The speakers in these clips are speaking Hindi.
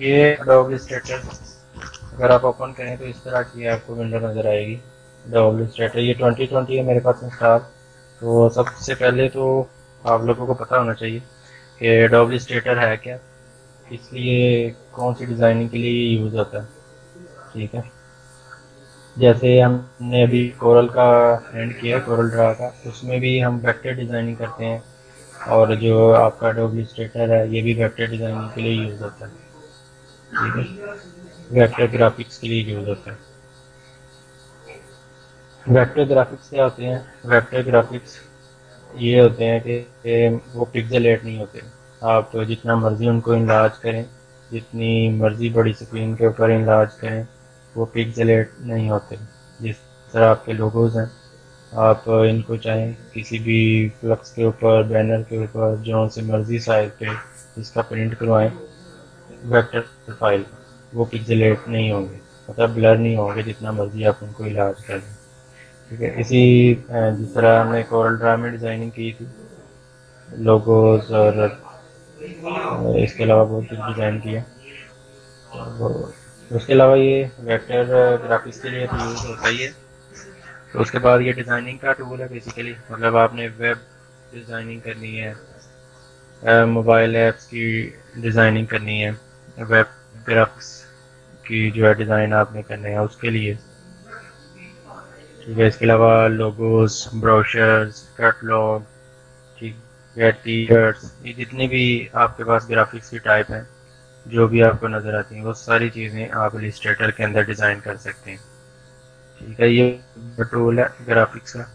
ये एडोब इलस्ट्रेटर अगर आप ओपन करें तो इस तरह की आपको विंडो नज़र आएगी। एडोब इलस्ट्रेटर ये 2020 है मेरे पास इंस्टॉल। तो सबसे पहले तो आप लोगों को पता होना चाहिए कि एडोब इलस्ट्रेटर है क्या, इसलिए कौन सी डिज़ाइनिंग के लिए ये यूज़ होता है। ठीक है, जैसे हमने अभी कोरल का एंड किया, कोरल ड्रा का, उसमें भी हम वेक्टर डिज़ाइनिंग करते हैं, और जो आपका एडोब इलस्ट्रेटर है ये भी वेक्टर डिज़ाइनिंग के लिए यूज़ होता है। ठीक है, वेक्टर ग्राफिक्स के लिए यूज़ होता है। वेक्टर ग्राफिक्स क्या होते हैं? वेक्टर ग्राफिक्स ये होते हैं कि वो पिक्सेलेट नहीं होते। आप जितना मर्जी उनको इनलार्ज करें, जितनी मर्जी बड़ी स्क्रीन के ऊपर इनलार्ज करें, वो पिक्सेलेट नहीं होते। जिस तरह आपके लोगोज हैं, आप इनको चाहें किसी भी फ्लक्स के ऊपर, बैनर के ऊपर, जो से मर्जी साइज पे इसका प्रिंट करवाएं वेक्टर फाइल, वो पिक्सेलेट नहीं होंगे, मतलब ब्लर नहीं होंगे जितना मर्जी आप उनको इलाज कर लें। ठीक है, इसी जिस तरह हमने कोरल ड्रा में डिज़ाइनिंग की थी लोगोज और इसके अलावा बहुत कुछ डिज़ाइन किया। तो उसके अलावा ये वेक्टर ग्राफिक्स के लिए तो यूज़ होता ही है। तो उसके बाद ये डिज़ाइनिंग का टूल है बेसिकली, मतलब आपने वेब डिज़ाइनिंग करनी है, मोबाइल ऐप्स की डिज़ाइनिंग करनी है, वेब ग्राफिक्स की जो है डिज़ाइन आपने करने हैं उसके लिए। ठीक है, इसके अलावा लोगोस, ब्रोशर्स, कैटलॉग, ठीक है, टी शर्ट्स, ये जितनी भी आपके पास ग्राफिक्स की टाइप हैं जो भी आपको नज़र आती हैं वो सारी चीज़ें आप इलस्ट्रेटर के अंदर डिज़ाइन कर सकते हैं। ठीक है, ये टूल है ग्राफिक्स का,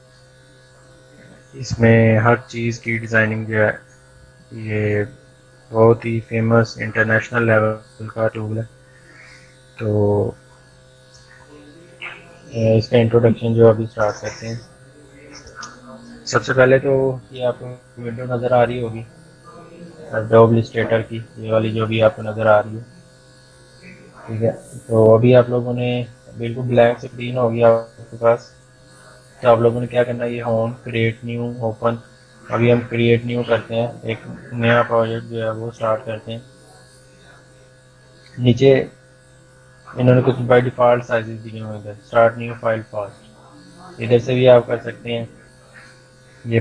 इसमें हर चीज़ की डिज़ाइनिंग जो है ये बहुत ही फेमस इंटरनेशनल लेवल का टूल है। तो इसका इंट्रोडक्शन जो अभी स्टार्ट करते हैं। सबसे पहले तो ये आपको विंडो नज़र आ रही होगी एडोब इलस्ट्रेटर की, ये वाली जो भी आपको नज़र आ रही है। ठीक है, तो अभी आप लोगों ने बिल्कुल ब्लैंक स्क्रीन होगी आपके पास। तो आप लोगों ने क्या करना है, ये होम, क्रिएट न्यू, ओपन। अभी हम क्रिएट न्यू करते हैं, एक नया प्रोजेक्ट जो है वो स्टार्ट करते हैं। नीचे इन्होंने कुछ बाय डिफ़ॉल्ट साइजेस दिए हुए हैं, स्टार्ट न्यू फाइल फास्ट, इधर से भी आप कर सकते हैं। ये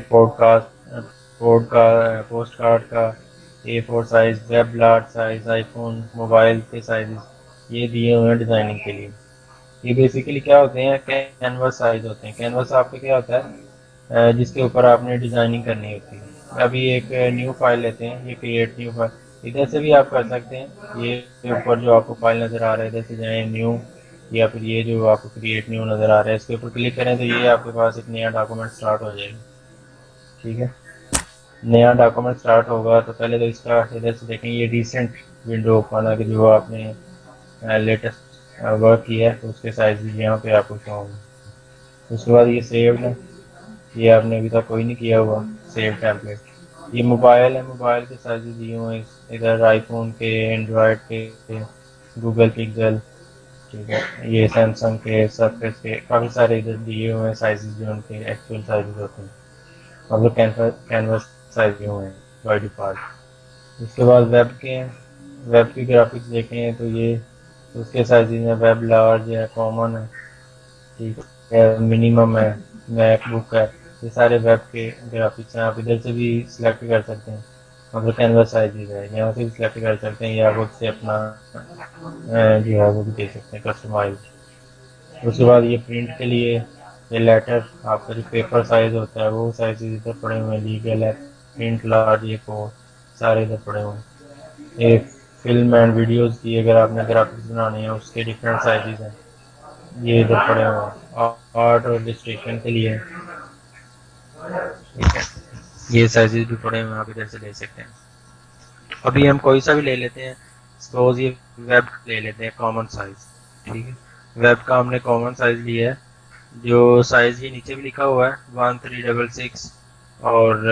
पोस्ट कार्ड का A4 size, web large size, iPhone mobile के साइजेस ये दिए हुए हैं डिज़ाइनिंग के लिए। ये बेसिकली क्या होते हैं, कैनवस साइज होते हैं। कैनवस आपका क्या होता है, जिसके ऊपर आपने डिज़ाइनिंग करनी होती है। अभी एक न्यू फाइल लेते हैं, ये क्रिएट न्यू फाइल, इधर से भी आप कर सकते हैं। ये ऊपर जो आपको फाइल नज़र आ रहा है इधर से जाएँ न्यू, या फिर ये जो आपको क्रिएट न्यू नज़र आ रहा है इसके ऊपर क्लिक करें तो ये आपके पास एक नया डॉक्यूमेंट स्टार्ट हो जाएगा। ठीक है, नया डॉक्यूमेंट स्टार्ट होगा तो पहले तो इसका इधर से देखें, ये रिसेंट विंडो ओपन है कि जो आपने लेटेस्ट वर्क किया है तो उसके साइज यहाँ पे आपको शो होंगे। उसके बाद ये सेव है, ये आपने अभी तक कोई नहीं किया हुआ, सेव टेम्पलेट। ये मोबाइल है, मोबाइल के साइज दिए हुए हैं इधर, आईफोन के, एंड्रॉयड के, गूगल पिक्सल। ठीक है, ये सैमसंग के, सर्फेस के, काफ़ी सारे इधर दिए हुए हैं साइजेस जो उनके एक्चुअल साइजेस होते हैं, मतलब कैनवस साइज दिए हुए हैं बाय डिफ़ॉल्ट। उसके बाद वेब के हैं, वेब की ग्राफिक्स देखें तो ये उसके साइजेस हैं, वेब लार्ज है, कॉमन है, ठीक है, मिनिमम है, मैकबुक है, ये सारे वेब के ग्राफिक्स हैं। आप इधर से भी सिलेक्ट कर सकते हैं, मतलब कैनवस साइजेस है यहाँ से भी सिलेक्ट कर सकते हैं, या खुद से अपना जो है वो भी दे सकते हैं कस्टमाइज। उसके बाद ये प्रिंट के लिए ये लेटर, आपका जो पेपर साइज होता है वो साइज इधर पड़े हुए हैं, लीगल है, प्रिंट लार्ज, ये फोर, सारे इधर पड़े हुए हैं। ये फिल्म एंड वीडियोस की अगर आपने ग्राफिक्स बनाने हैं उसके डिफरेंट साइजेस हैं, ये इधर पड़े हुए हैं। आर्ट और रजिस्ट्रेशन के लिए, ठीक है, ये साइजेस भी पड़े हुए हैं, आप इधर से ले सकते हैं। अभी हम कोई सा भी ले लेते हैं, सपोज ये वेब ले लेते हैं कॉमन साइज। ठीक है, वेब का हमने कॉमन साइज लिया है, जो साइज ही नीचे भी लिखा हुआ है 1366 और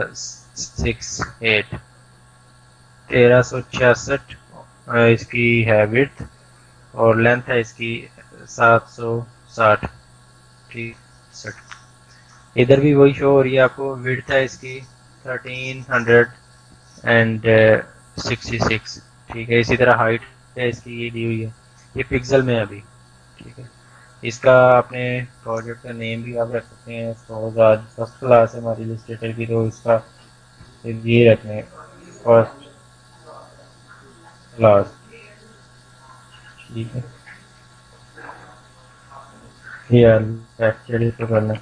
68, 1366 इसकी है विड्थ, और लेंथ है इसकी 760। ठीक, इधर भी वही शो हो रही है आपको, विड्थ है इसकी 1366। ठीक है। इसी तरह हाइट है इसकी ये दी हुई है, ये पिक्सल में है अभी। ठीक है। इसका अपने प्रोजेक्ट का नेम भी आप रख सकते हैं। सपोज आज फर्स्ट क्लास है हमारी इलस्ट्रेटर की, तो इसका ये रखना है फर्स्ट क्लास। ठीक है। यार लेक्चर तो करना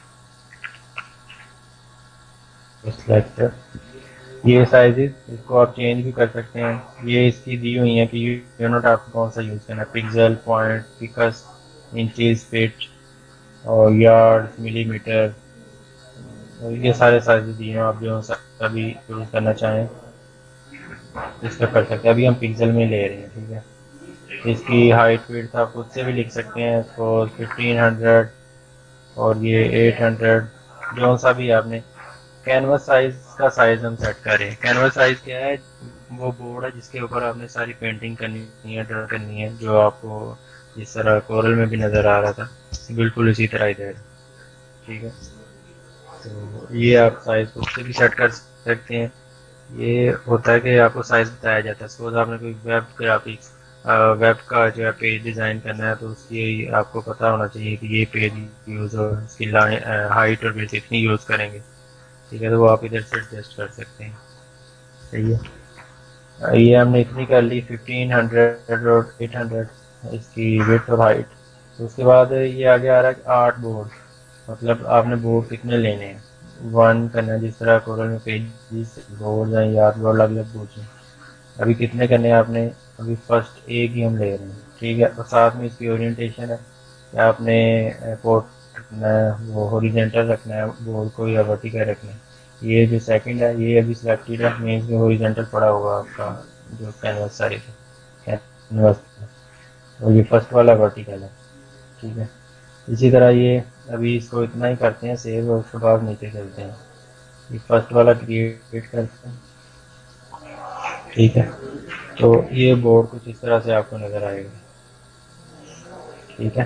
लेक्चर। ये साइजेस इसको आप चेंज भी कर सकते हैं। ये इसकी दी हुई है कि यूनिट आपको कौन सा यूज़ करना है, pixel, point, picas, inches, feet और यार्ड, मिलीमीटर। और ये सारे साइजेस दिए हैं, आप जो सा भी यूज़ करना चाहें इसका कर सकते हैं। अभी हम पिक्सल में ले रहे हैं। ठीक है। इसकी हाइट विड्थ आप खुद से भी लिख सकते हैं, तो 1500 और ये 800, जो सा भी आपने कैनवस साइज का साइज हम सेट करें। कैनवस साइज क्या है, वो बोर्ड है जिसके ऊपर आपने सारी पेंटिंग करनी है, ड्रा करनी है, जो आपको जिस तरह कोरल में भी नज़र आ रहा था बिल्कुल इसी तरह इधर। ठीक है। तो ये आप साइज खुद से भी सेट कर सकते हैं। ये होता है कि आपको साइज बताया जाता है। सपोज आपने कोई वेब ग्राफिक्स, वेब का जो है पेज डिज़ाइन करना है, तो उसकी आपको पता होना चाहिए कि ये पेज यूज़ हो, इसकी हाइट और विड्थ इतनी यूज़ करेंगे। ठीक है। तो वो आप इधर से एडजस्ट कर सकते हैं। सही है। ये हमने इतनी कर ली 1500 और 800 इसकी विड्थ और हाइट। तो उसके बाद ये आगे आ रहा है 8 बोर्ड, मतलब आपने बोर्ड कितने लेने हैं, वन करना है। जिस तरह कोरल में पेजेस बोर्ड हैं या दो अलग अलग बोर्ड हैं, अभी कितने करने हैं आपने, अभी फर्स्ट एक ही हम ले रहे हैं। ठीक है। और साथ में इसकी ओरिएंटेशन है कि आपने पोर्ट रखना है, वो हॉरिजॉन्टल रखना है बोर्ड को या वर्टिकल रखना है। ये जो सेकंड है ये अभी सिलेक्टेड है, मीन्स में हॉरिजॉन्टल पड़ा होगा आपका जो कैनवस साइज है कैनवस, और ये फर्स्ट वाला वर्टिकल है। ठीक है। इसी तरह ये अभी इसको इतना ही करते हैं सेव, और उसके बाद नीचे चलते हैं। ये फर्स्ट वाला क्रिएट करते हैं। ठीक है। तो ये बोर्ड कुछ इस तरह से आपको नज़र आएगा। ठीक है।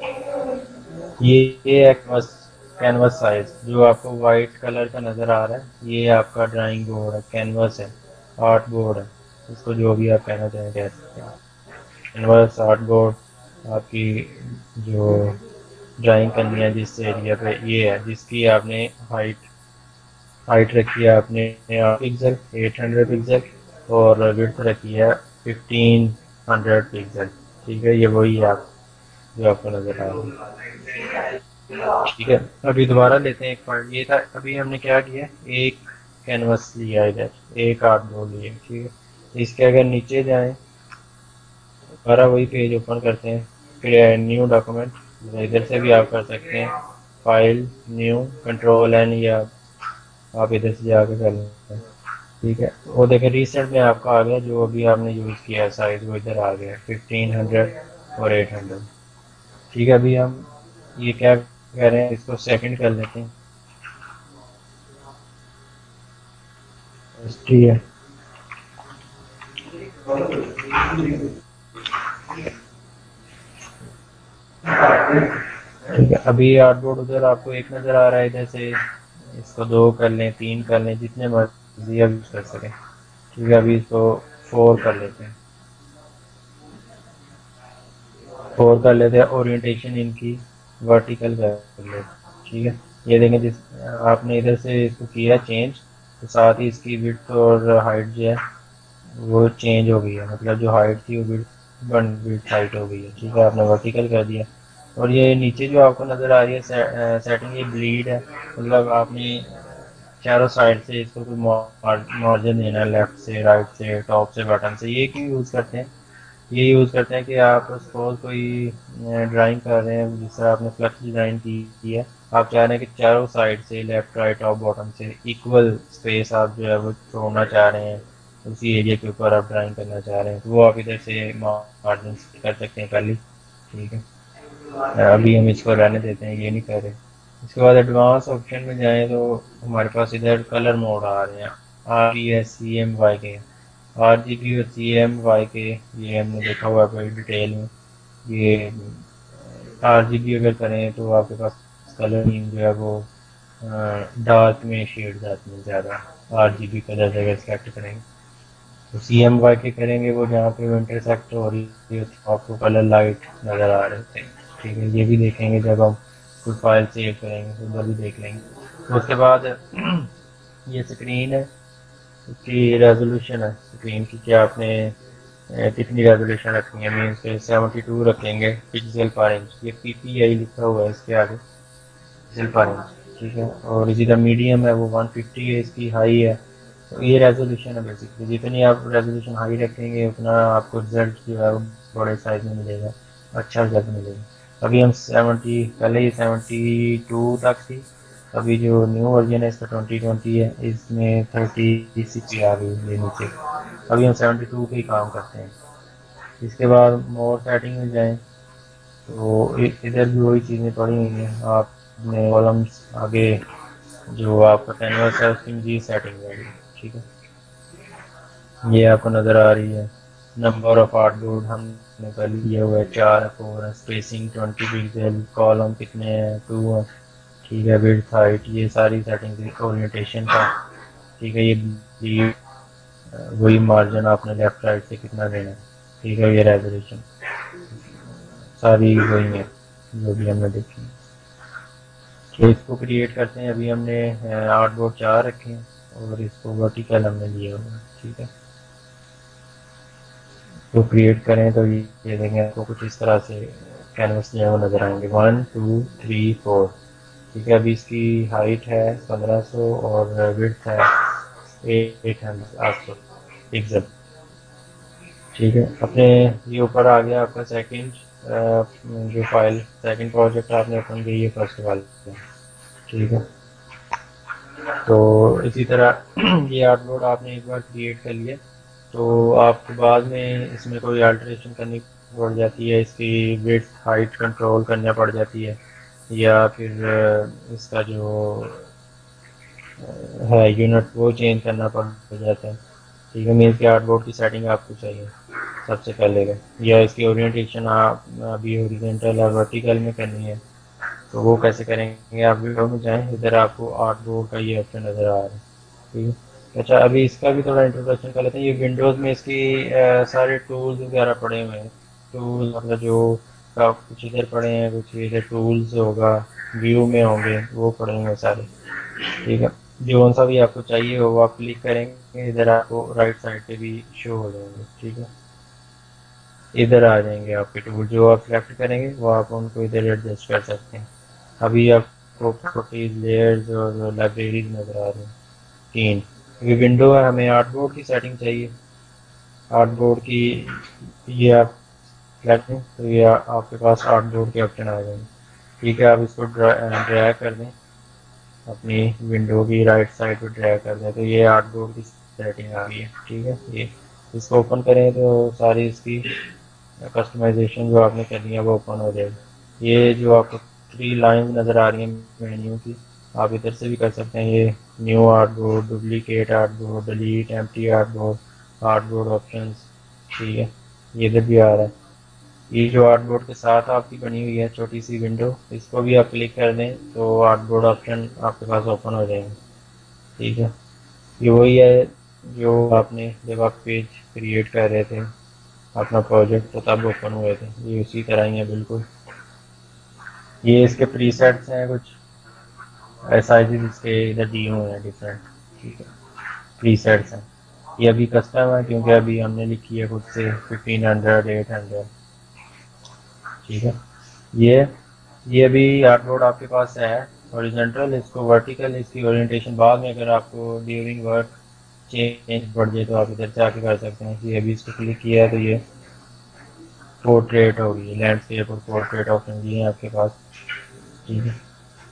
ये एक बस कैनवस साइज जो आपको वाइट कलर का नज़र आ रहा है, ये आपका ड्राइंग बोर्ड है, कैनवस है, आर्ट बोर्ड है, इसको जो भी आप कहना चाहें कह सकते हैं। कैनवस, आर्ट बोर्ड आपकी जो ड्राइंग करनी है जिस एरिया पे, ये है जिसकी आपने हाइट हाइट रखी है आपने 8 पिक्सल, 800 पिक्सल, और विड्थ रखी है 1500 पिक्सल। ठीक है। ये वही है आप जो आपको नज़र आ रहा है। ठीक है। अभी दोबारा लेते हैं एक पॉइंट। ये था अभी हमने क्या किया, एक कैनवस लिया इधर, एक आर्ट बोर्ड लिया। ठीक है। इसके अगर नीचे जाएं, दोबारा वही पेज ओपन करते हैं, फिर न्यू डॉक्यूमेंट इधर से भी आप कर सकते हैं, फाइल, न्यू, कंट्रोल एन, या आप इधर से जाके कर लेते हैं। ठीक है। वो देखें रिसेंट में आपका आ गया जो अभी आपने यूज़ किया है साइज, वो इधर आ गया 1500 और 800। ठीक है। अभी हम ये क्या कह रहे हैं, इसको सेकंड कर लेते हैं। हिस्ट्री है। ठीक है। अभी आर्टबोर्ड उधर आपको एक नज़र आ रहा है, इधर से इसको 2 कर लें, 3 कर लें, जितने मर्जी आप यूज़ कर सकें। ठीक है। अभी इसको 4 कर लेते हैं, 4 कर लेते हैं। ओरिएंटेशन इनकी वर्टिकल कर लेते हैं। ठीक है। ये देखें जिस आपने इधर से इसको किया चेंज, तो साथ ही इसकी विड्थ और हाइट जो है वो चेंज हो गई है, मतलब जो हाइट थी वो विड्थ हाइट हो गई है। ठीक है। आपने वर्टिकल कर दिया। और ये नीचे जो आपको नज़र आ रही है सेटिंग, ये ब्लीड है, मतलब आपने चारों साइड से इसको कोई मार्जिन देना है, लेफ्ट से, राइट से, टॉप से, बटन से। ये क्यों यूज़ करते हैं, ये यूज़ करते हैं कि आप सपोज कोई ड्राइंग कर रहे हैं, जिस तरह आपने फ्लक्स डिज़ाइन की है, आप चाह रहे हैं कि चारों साइड से, लेफ्ट, राइट, टॉप, बॉटम से इक्वल स्पेस आप जो है वो छोड़ना चाह रहे हैं, उसी एरिया के ऊपर आप ड्राइंग करना चाह रहे हैं, तो वो आप इधर से मार्जिन कर सकते हैं पहले। ठीक है। अभी हम इसको रहने देते हैं, ये नहीं कर रहे। इसके बाद एडवांस ऑप्शन में जाएं तो हमारे पास इधर कलर मोड आ रहे हैं, RGB, CMYK। RGB और CMYK ये हमने देखा हुआ है बड़ी डिटेल में। ये RGB अगर करें तो आपके पास कलर जो है वो डार्क में शेड आते हैं ज़्यादा, RGB कलर अगर सेलेक्ट करेंगे। तो CMYK के करेंगे वो जहाँ पे वो इंटरसेक्ट हो रही है तो आपको कलर लाइट नज़र आ रहे होते हैं। ठीक है, ये भी देखेंगे जब हम कोई फाइल सेव करेंगे तो उधर भी देख लेंगे। तो उसके बाद ये स्क्रीन है, इसकी रेजोल्यूशन है स्क्रीन की, क्या आपने कितनी रेजोल्यूशन रखनी है। मीन्स के 72 रखेंगे पिक्सल पर इंच, ये PPI लिखा हुआ है इसके आगे, पिक्सल पर इंच। ठीक है, और इसी तरह मीडियम है वो 150 है, इसकी हाई है। तो ये रेजोल्यूशन है बेसिकली, जितनी आप रेजोल्यूशन हाई रखेंगे उतना आपको रिजल्ट जो है वो बड़े साइज में मिलेगा, अच्छा रिजल्ट मिलेगा। अभी हम 70, पहले ही 72 तक थी, अभी जो न्यू वर्जन है इसका 2020 है, इसमें 30 आ गई ये नीचे। अभी हम 72 पे ही काम करते हैं। इसके बाद मोर सेटिंग में जाएं तो इधर भी वही चीज़ें पड़ी हुई हैं। आपने कॉलम्स आगे जो आपका कैनवास है उसकी जी सेटिंग है। ठीक है, ये आपको नज़र आ रही है। नंबर ऑफ आर्टबोर्ड हमने पहले दिया हुआ है 4 4 है, स्पेसिंग 20 पिक्सल, कॉलम कितने हैं 2 है। ठीक है, विड्थ हाइट ये सारी सेटिंग, ओरिएंटेशन का। ठीक है, ये वही मार्जिन आपने लेफ्ट राइट से कितना देना है। ठीक है, ये रेजोल्यूशन सारी वही है जो भी हमने देखी। तो इसको क्रिएट करते हैं। अभी हमने आर्टबोर्ड 4 रखे हैं और इसको वर्टिकल हमने लिया हुआ है। ठीक है, तो क्रिएट करें तो ये देखें आपको कुछ इस तरह से कैनवस जो है वो नज़र आएंगे 1 2 3 4। ठीक है, अभी इसकी हाइट है 1500 और विड्थ है 800 पिक्सल। ठीक है, अपने ये ऊपर आ गया आपका सेकंड जो फाइल, सेकंड प्रोजेक्ट आपने ओपन किया, ये फर्स्ट वाला। ठीक है, तो इसी तरह ये आर्टबोर्ड आपने एक बार क्रिएट कर लिया तो आपको बाद में इसमें कोई अल्टरेशन करनी पड़ जाती है, इसकी विड्थ हाइट कंट्रोल करना पड़ जाती है, या फिर इसका जो है यूनिट वो चेंज करना पड़ जाता है। ठीक है, मीन्स के आर्टबोर्ड की सेटिंग आपको चाहिए सबसे पहले का, या इसकी ओरिएंटेशन आप अभी हॉरिजॉन्टल और वर्टिकल में करनी है तो वो कैसे करेंगे। आप वीडियो में जाएं, इधर आपको आर्टबोर्ड का ये ऑप्शन नज़र आ रहा है। ठीक है, अच्छा अभी इसका भी थोड़ा इंट्रोडक्शन कर लेते हैं। ये विंडोज़ में इसकी सारे टूल्स वगैरह पड़े हुए हैं। टूल मतलब जो कुछ इधर पड़े हैं, कुछ इधर टूल्स होगा, व्यू में होंगे वो पड़े हुए हैं सारे। ठीक है, जो सा भी आपको चाहिए हो वो आप क्लिक करेंगे, इधर आपको राइट साइड पे भी शो हो जाएंगे। ठीक है, इधर आ जाएंगे आपके टूल, जो आप सेलेक्ट करेंगे वो आप उनको इधर एडजस्ट कर सकते हैं। अभी आपको प्रॉपर्टीज, लेयर्स और लाइब्रेरीज नज़र आ रही हैं 3। ये विंडो है, हमें आर्टबोर्ड की सेटिंग चाहिए। आर्टबोर्ड की ये आप सेलेक्ट करें तो ये आपके पास आर्टबोर्ड के ऑप्शन आ जाएंगे। ठीक है, आप इसको ड्रैग कर दें, अपनी विंडो की राइट साइड पे ड्रैग कर दें तो ये आर्टबोर्ड की सेटिंग आ गई है। ठीक है, ये इसको ओपन करें तो सारी इसकी कस्टमाइजेशन जो आपने करनी है वो ओपन हो जाएगी। ये जो आपको 3 लाइन नज़र आ रही हैं मेन्यू की, आप इधर से भी कर सकते हैं। ये new artboard, duplicate artboard, delete, empty artboard, artboard options. ठीक है, ये इधर भी आ रहा है। ये जो आर्टबोर्ड के साथ आपकी बनी हुई है छोटी सी विंडो, इसको भी आप क्लिक कर दें तो आर्टबोर्ड ऑप्शन आपके पास ओपन हो जाएंगे। ठीक है, ये वही है जो आपने जब आप पेज क्रिएट कर रहे थे अपना प्रोजेक्ट तो तब ओपन हुए थे, ये उसी तरह ही है बिल्कुल। ये इसके प्रीसेट्स हैं, कुछ साइजेस इसके इधर दिए हुए हैं डिफरेंट। ठीक है, प्रीसेट्स हैं, ये अभी कस्टम है क्योंकि अभी हमने लिखी है खुद से 1500 800। ठीक है, ये अभी आर्टबोर्ड आपके पास है हॉरिजॉन्टल, इसको वर्टिकल, इसकी ओरिएंटेशन बाद में अगर आपको ड्यूरिंग वर्क चेंज पड़ जाए तो आप इधर से आके कर सकते हैं। ये अभी इसको क्लिक किया है तो ये पोर्ट्रेट होगी, लैंडस्केप और पोर्ट्रेट ऑप्शन ये है आपके पास। ठीक है,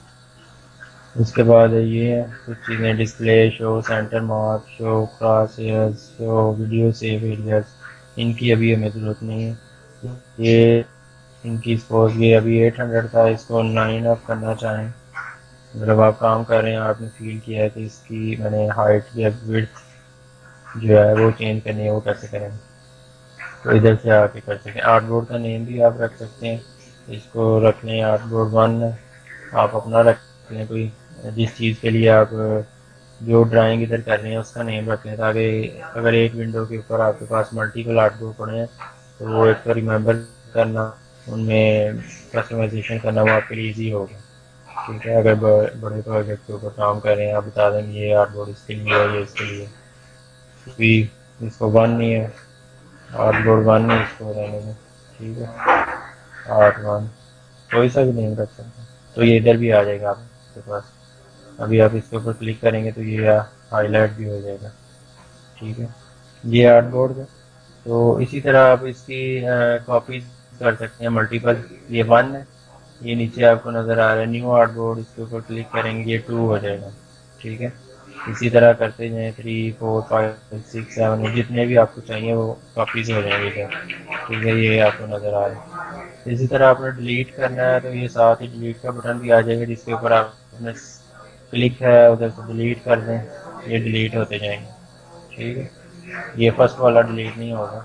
उसके बाद ये है कुछ चीज़ें, display, show centre mark, show crosshairs, show video save areas, इनकी अभी हमें ज़रूरत नहीं है। ये इनकी सपोज ये अभी 800 था, इसको 9 अप करना चाहें, मतलब आप काम कर रहे हैं, आपने फील किया है कि इसकी मैंने हाइट या विड्थ जो है वो चेंज करनी है, वो कैसे करें तो इधर से आके कर सकते हैं। आर्टबोर्ड का नेम भी आप रख सकते हैं, इसको रख लें आर्टबोर्ड 1, आप अपना रख लें कोई जिस चीज़ के लिए आप जो ड्राइंग इधर कर रहे हैं उसका नेम रख लें, ताकि अगर एक विंडो के ऊपर आपके पास मल्टीपल आर्टबोर्ड पड़े हैं तो वो एक तो रिमेंबर करना, उनमें कस्टमाइजेशन करना वो आपके लिए ईजी होगा। ठीक है, अगर बड़े प्रोजेक्ट के ऊपर काम कर रहे हैं, आप बता देंगे ये आर्टबोर्ड इसके लिए है, ये इसके लिए, भी इसको वन नहीं है, आर्टबोर्ड वन नहीं, इसको रहने में। ठीक है, आर्ट वन कोई सा भी नेम रख सकते हैं, तो ये इधर भी आ जाएगा आपके पास। अभी आप इसके ऊपर क्लिक करेंगे तो ये हाईलाइट भी हो जाएगा। ठीक है, ये आर्टबोर्ड है। तो इसी तरह आप इसकी कॉपीज कर सकते हैं मल्टीपल। ये वन है, ये नीचे आपको नज़र आ रहा है न्यू आर्टबोर्ड, इसके ऊपर क्लिक करेंगे ये टू हो जाएगा। ठीक है, इसी तरह करते जाएं, 3 4 5 6 7 जितने भी आपको चाहिए वो कॉपीज हो जाएंगे इधर। ठीक है, ये आपको नज़र आ रहा है। इसी तरह आपने डिलीट करना है तो ये साथ ही डिलीट का बटन भी आ जाएगा, जिसके ऊपर आपने क्लिक है उधर से डिलीट कर दें, ये डिलीट होते जाएंगे। ठीक है, ये फर्स्ट वाला डिलीट नहीं होगा।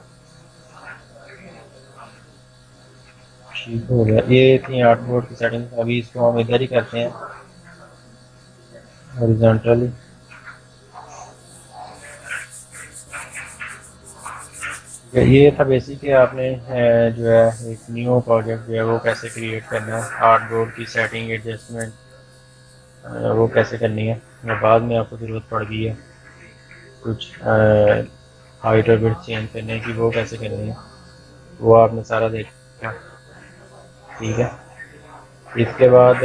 ठीक हो गया, ये थी आर्टबोर्ड की सेटिंग। अभी इसको हम इधर ही करते हैं हॉरिजॉन्टली। ये था बेसिक कि आपने जो है एक न्यू प्रोजेक्ट जो है वो कैसे क्रिएट करना है, आर्टबोर्ड की सेटिंग एडजस्टमेंट वो कैसे करनी है, या बाद में आपको ज़रूरत पड़ गई है कुछ हाइट और विड्थ चेंज करने की, वो कैसे करनी है, वो आपने सारा देखा। ठीक है, इसके बाद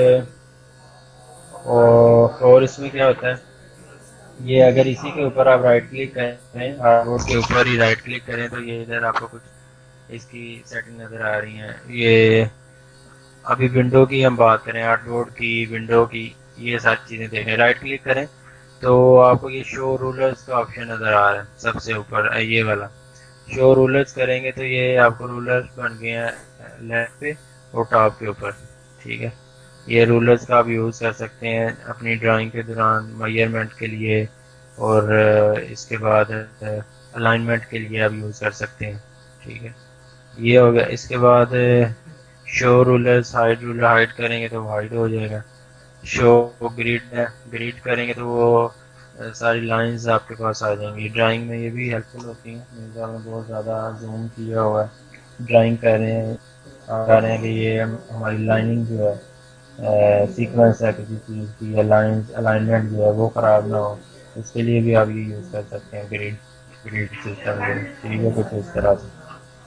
और इसमें क्या होता है, ये अगर इसी के ऊपर आप राइट क्लिक करें, आर्टबोर्ड के ऊपर ही राइट क्लिक करें तो ये इधर आपको कुछ इसकी सेटिंग नज़र आ रही है। ये अभी विंडो की हम बात करें, आर्टबोर्ड की, विंडो की, ये सारी चीज़ें देखें, राइट क्लिक करें तो आपको ये शो रूलर्स का ऑप्शन नज़र आ रहा है सबसे ऊपर, ये वाला शो रूलर्स करेंगे तो ये आपको रूलर्स बन गए हैं लेफ्ट पे और टॉप के ऊपर। ठीक है, ये रूलर्स का आप यूज़ कर सकते हैं अपनी ड्राइंग के दौरान मेजरमेंट के लिए, और इसके बाद अलाइनमेंट के लिए आप यूज़ कर सकते हैं। ठीक है, ये हो गया। इसके बाद show rulers, hide ruler hide करेंगे तो हाइड हो जाएगा। शो ग्रिड है, ग्रिड करेंगे तो वो सारी लाइंस आपके पास आ जाएंगी। ड्राइंग में ये भी हेल्पफुल होती हैं, मेरे में बहुत ज़्यादा जूम किया हुआ है, ड्राइंग कर रहे हैं, आ रहे हैं कि ये हमारी लाइनिंग जो है सीक्वेंस है किसी चीज़ की, या लाइंस अलाइनमेंट जो है वो ख़राब ना हो, इसके लिए भी आप ये यूज़ कर सकते हैं ग्रिड, ग्रिड सिस्टम जो। ठीक है, कुछ इस तरह से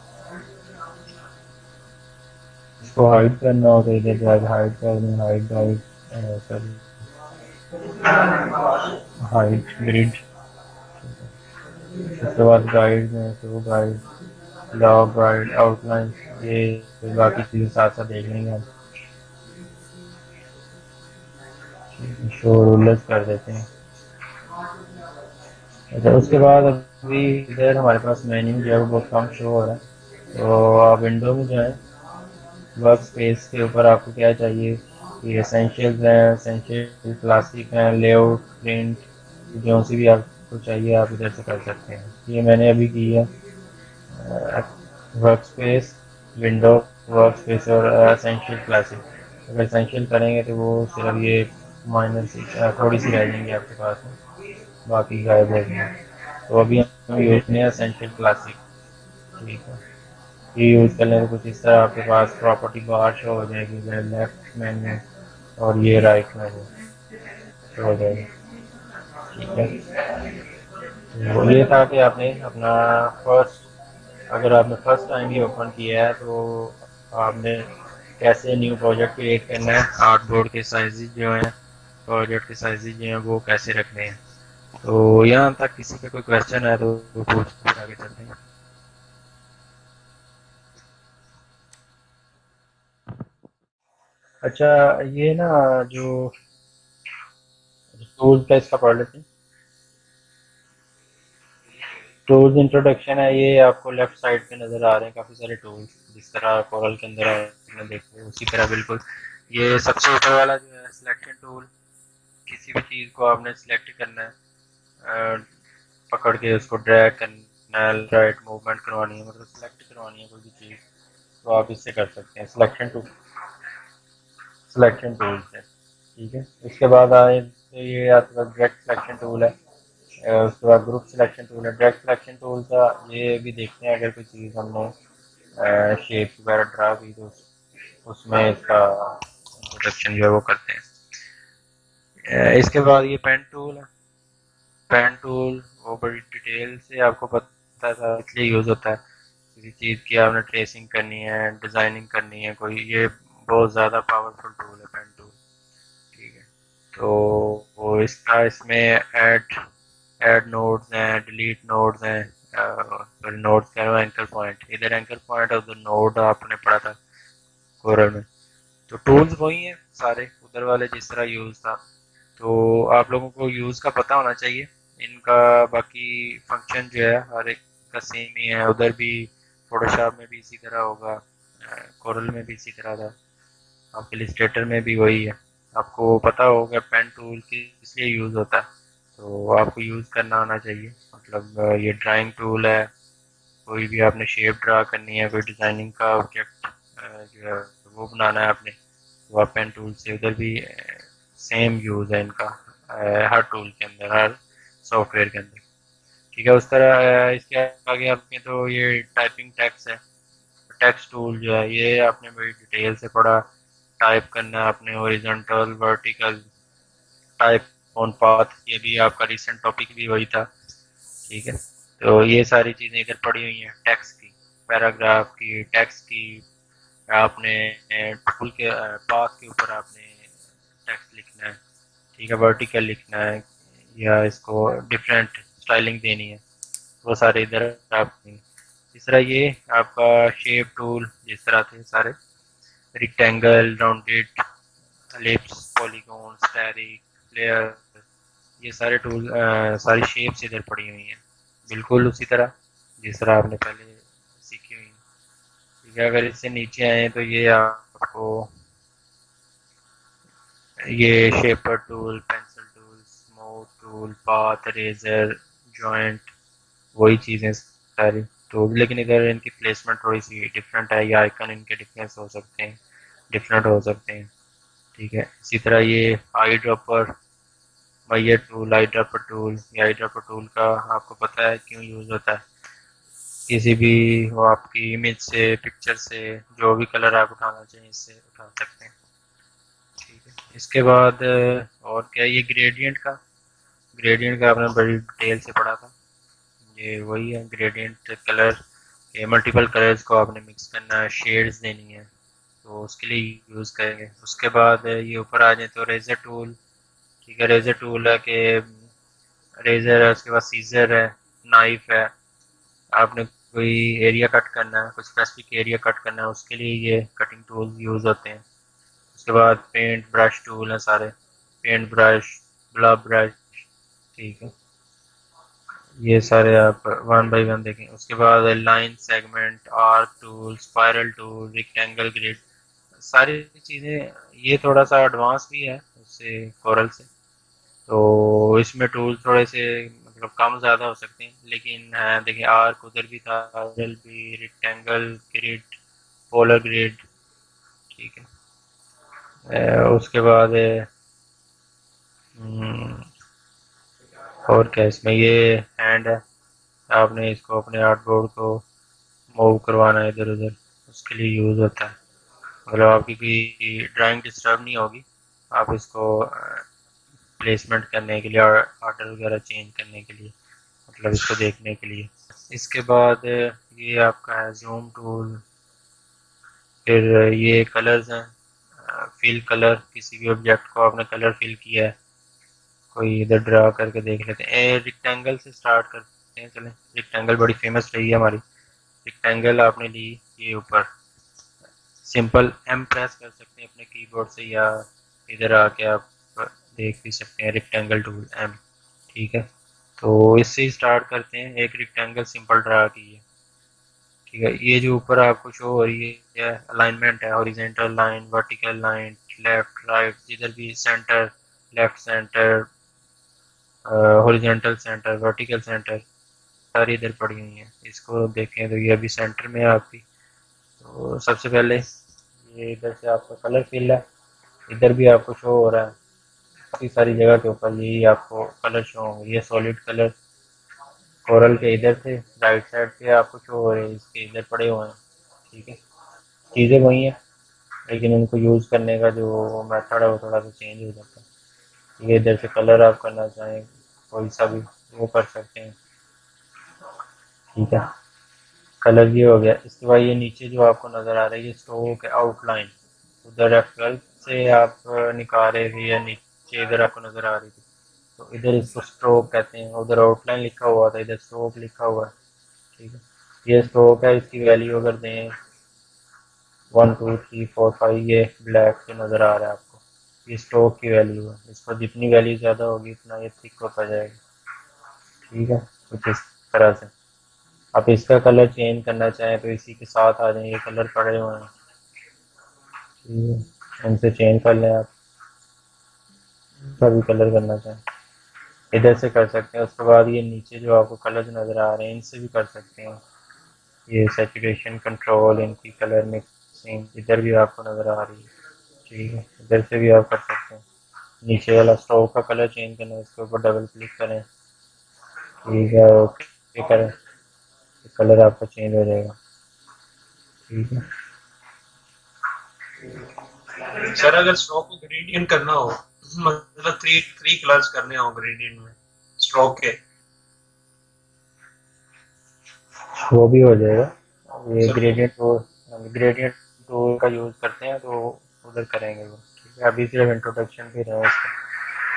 इसको हाइड करना हो तो इधर जाकर हाइड कर दें, hide hide sorry hide grid. उसके बाद गाइड में तो गाइड, लॉग गाइड, आउटलाइन, ये बाकी चीज़ें साथ साथ देख लेंगे हम। शो रूलर्स कर देते हैं। अच्छा, उसके बाद अभी इधर हमारे पास मेन्यू जो है वो बहुत कम शो हो रहा है, तो आप विंडो में जाएं, वर्क स्पेस के ऊपर आपको क्या चाहिए, ये एसेंशियल्स हैं, एसेंशियल क्लासिक हैं, लेआउट, प्रिंट, जो सी भी आपको चाहिए आप इधर से कर सकते हैं। ये मैंने अभी की है workspace, window, workspace और एसेंशियल क्लासिक। अगर एसेंशियल करेंगे तो वो सिर्फ ये माइनर सी थोड़ी सी रह जाएंगी आपके पास में, बाकी गायब हो जाएंगे। तो अभी हम यूज़ करते हैं एसेंशियल क्लासिक। ठीक है, ये यूज़ कर लें तो कुछ इस तरह आपके पास प्रॉपर्टी बार शो हो जाएगी, लेफ्ट मेन्यू और ये राइट मेन्यू शो हो जाएगी। ठीक है, तो ये था कि आपने अपना फर्स्ट, अगर आपने फर्स्ट टाइम ही ओपन किया है तो आपने कैसे न्यू प्रोजेक्ट क्रिएट करना है, आर्टबोर्ड के साइजेज जो हैं, प्रोजेक्ट के साइजेज जो हैं वो कैसे रखने हैं। तो यहाँ तक किसी का कोई क्वेश्चन है तो पूछ, आगे चलते हैं। अच्छा, ये ना जो टूल्स का इसका पढ़ लेते हैं। टूल्स इंट्रोडक्शन है, ये आपको लेफ्ट साइड पे नज़र आ रहे हैं काफ़ी सारे टूल्स, जिस तरह कोरल के अंदर आपने देखे उसी तरह बिल्कुल। ये सबसे ऊपर वाला जो है सिलेक्शन टूल, किसी भी चीज़ को आपने सिलेक्ट करना है, पकड़ के उसको ड्रैग करना है, राइट मूवमेंट करवानी है, मतलब सिलेक्ट करवानी है कोई भी चीज़, तो आप इससे कर सकते हैं सिलेक्शन टूल से। ठीक है, इसके बाद आए से ये आपके पास डायरेक्ट सिलेक्शन टूल है, उसके बाद ग्रुप सिलेक्शन टूल है। डायरेक्ट सिलेक्शन टूल का ये भी देखते हैं, अगर कोई चीज़ हमने शेप वगैरह ड्रा की तो उसमें इसका इंट्रोडक्शन जो है वो करते हैं। इसके बाद ये पेन टूल है। पेन टूल वो बड़ी डिटेल से आपको पता था इसलिए यूज़ होता है, किसी चीज़ की आपने ट्रेसिंग करनी है, डिज़ाइनिंग करनी है कोई, ये बहुत ज़्यादा पावरफुल टूल है पेन टूल। ठीक है, तो वो इसका इसमें ऐड नोड्स हैं, डिलीट नोड्स हैं, सॉरी नोड्स कह रहा हूँ, एंकर पॉइंट, इधर एंकर पॉइंट और उधर नोड आपने पढ़ा था कोरल में। तो टूल्स वही हैं सारे उधर वाले जिस तरह यूज़ था, तो आप लोगों को यूज़ का पता होना चाहिए इनका। बाकी फंक्शन जो है हर एक का सेम ही है, उधर भी फोटोशॉप में भी इसी तरह होगा, कोरल में भी इसी तरह था, आपके इलस्ट्रेटर में भी वही है। आपको पता होगा पेन टूल किस लिए यूज़ होता है, तो आपको यूज़ करना आना चाहिए। मतलब ये ड्राइंग टूल है, कोई भी आपने शेप ड्रा करनी है, कोई डिज़ाइनिंग का ऑब्जेक्ट जो है वो बनाना है आपने, तो आप पेन टूल से, उधर भी सेम यूज़ है इनका हर टूल के अंदर, हर सॉफ्टवेयर के अंदर। ठीक है, उस तरह इसके आगे आपके तो ये टाइपिंग टेक्स्ट है। टेक्स्ट टूल जो है ये आपने बड़ी डिटेल से पढ़ा, टाइप करना है आपने horizontal vertical, type on path, ये भी आपका रिसेंट टॉपिक भी वही था। ठीक है, तो ये सारी चीज़ें इधर पड़ी हुई हैं, टेक्स्ट की, पैराग्राफ की, टेक्स्ट की, आपने टूल के पाथ के ऊपर आपने टेक्स्ट लिखना है। ठीक है, वर्टिकल लिखना है या इसको डिफरेंट स्टाइलिंग देनी है, वो सारे इधर आपने। इस तरह ये आपका शेप टूल जिस तरह थे सारे, rectangle, rounded, ellipse, polygon, asterisk, flare, ये सारे टूल सारी शेप्स इधर पड़ी हुई हैं, बिल्कुल उसी तरह जिस तरह आपने पहले सीखी हुई। ठीक है, अगर इससे नीचे आए तो ये आपको ये shaper tool, pencil tool, smooth tool, path, eraser, joint, वही चीज़ें सारी टूल, लेकिन इधर इनकी प्लेसमेंट थोड़ी सी डिफरेंट है, या आइकन इनके डिफरेंस हो सकते हैं, डिफरेंट हो सकते हैं। ठीक है, इसी तरह ये eyedropper, measure tool, eyedropper tool, ये आई ड्रॉपर टूल का आपको पता है क्यों यूज़ होता है, किसी भी वो आपकी इमेज से, पिक्चर से जो भी कलर आप उठाना चाहिए इससे उठा सकते हैं। ठीक है, इसके बाद और क्या, ये ग्रेडियंट का आपने बड़ी डिटेल से पढ़ा था, ये वही है ग्रेडियंट कलर के, मल्टीपल कलर्स को आपने मिक्स करना है, शेड्स देनी है, तो उसके लिए यूज़ करेंगे। उसके बाद ये ऊपर आ जाए तो रेजर टूल। ठीक है, रेजर टूल है कि रेजर है, उसके बाद सीजर है, नाइफ है, आपने कोई एरिया कट करना है, कुछ स्पेसिफिक एरिया कट करना है, उसके लिए ये कटिंग टूल यूज़ होते हैं। उसके बाद पेंट ब्रश टूल है सारे, पेंट ब्रश, ब्लॉक ब्रश। ठीक है, ये सारे आप वन बाय वन देखें। उसके बाद line, segment, arc tool, spiral tool, rectangle grid, सारी चीज़ें ये थोड़ा सा एडवांस भी है उससे, कोरल से, तो इसमें टूल थोड़े से मतलब कम ज़्यादा हो सकते हैं, लेकिन हाँ देखिए आर्क उधर भी था, उधर भी, रेक्टेंगल ग्रिड, पोलर ग्रिड। ठीक है, उसके बाद हम्म, और क्या इसमें, ये हैंड है, आपने इसको अपने आर्टबोर्ड को मूव करवाना है इधर उधर, उसके लिए यूज़ होता है। मतलब आपकी कोई ड्राइंग डिस्टर्ब नहीं होगी, आप इसको प्लेसमेंट करने के लिए और ऑर्डर वगैरह चेंज करने के लिए, मतलब इसको देखने के लिए। इसके बाद ये आपका है जूम टूल। फिर ये कलर्स हैं, फिल कलर, किसी भी ऑब्जेक्ट को आपने कलर फिल किया है, कोई इधर ड्रा करके देख लेते हैं। रेक्टेंगल से स्टार्ट करते हैं, चलें, रेक्टेंगल बड़ी फेमस रही है हमारी। रेक्टेंगल आपने ली, ये ऊपर सिंपल एम प्रेस कर सकते हैं अपने कीबोर्ड से, या इधर आके आप देख भी सकते हैं रेक्टेंगल टूल एम। ठीक है, तो इससे ही स्टार्ट करते हैं, एक रेक्टेंगल सिंपल ड्रा कीजिए। ठीक है, ये जो ऊपर आपको शो हो रही है अलाइनमेंट है, horizontal line, vertical line, left right, जिधर भी centre, left centre, horizontal centre, vertical centre, सारी इधर पड़ी हुई हैं। इसको देखें तो ये अभी सेंटर में है आपकी। तो सबसे पहले ये इधर से आपका कलर फिल है, इधर भी आपको शो हो रहा है काफ़ी सारी जगह के ऊपर यही आपको कलर शो होंगे। ये सॉलिड कलर कोरल के इधर थे, राइट साइड पे आपको शो हो रहे हैं, इसके इधर पड़े हुए हैं। ठीक है, चीज़ें वही हैं, लेकिन उनको यूज़ करने का जो मेथड है वो थोड़ा सा चेंज हो जाता है। ठीक है, इधर से कलर आप करना चाहें कोई सा भी वो कर सकते हैं। ठीक है, कलर ये हो गया। इसके बाद ये नीचे जो आपको नज़र आ रहा है ये स्ट्रोक आउटलाइन, उधर F12 से आप निकाल रहे थे या नीचे इधर आपको नज़र आ रही थी, तो इधर इसको स्ट्रोक कहते हैं। उधर आउटलाइन लिखा हुआ था, इधर स्ट्रोक लिखा हुआ है। ठीक है, ये स्ट्रोक है। इसकी वैल्यू अगर दें 1 2 3 4 5, ये ब्लैक से नज़र आ रहा है आपको, ये स्ट्रोक की वैल्यू है। इस पर जितनी वैल्यू ज़्यादा होगी उतना ये थिक होता जाएगा। ठीक है, कुछ इस तरह से। आप इसका कलर चेंज करना चाहें तो इसी के साथ आ जाए, ये कलर पड़े हुए हैं। ठीक है, इनसे चेंज कर लें आप, सभी कलर करना चाहें इधर से कर सकते हैं। उसके बाद ये नीचे जो आपको कलर नज़र आ रहे हैं इनसे भी कर सकते हैं। ये सैचुरेशन कंट्रोल, इनकी कलर मिक्सिंग इधर भी आपको नज़र आ रही है। ठीक है, इधर से भी आप कर सकते हैं। नीचे वाला स्ट्रोक का कलर चेंज करना है, इसके ऊपर डबल क्लिक करें। ठीक है, ओके करें, कलर आपका चेंज हो जाएगा। ठीक है सर अगर स्ट्रोक को ग्रेडियंट करना हो, मतलब थ्री थ्री कलर्स करने हो ग्रेडियंट में स्ट्रोक के, वो भी हो जाएगा। ये सर ग्रेडियंट टूल का यूज़ करते हैं तो उधर करेंगे वो। ठीक है, अभी सिर्फ इंट्रोडक्शन भी रहा है इसका।